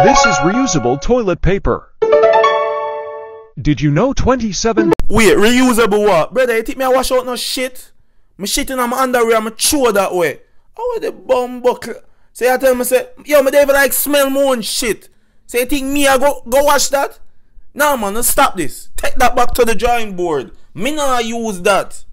This is reusable toilet paper. Did you know 27... Wait, reusable what? Brother, you think me I wash out no shit? Me shit in my underwear, I'm throw that way. How the bum buckle? So you tell me, say, yo, me never like smell my own shit. So you think me I go wash that? Nah man, stop this. Take that back to the drawing board. Me nah use that.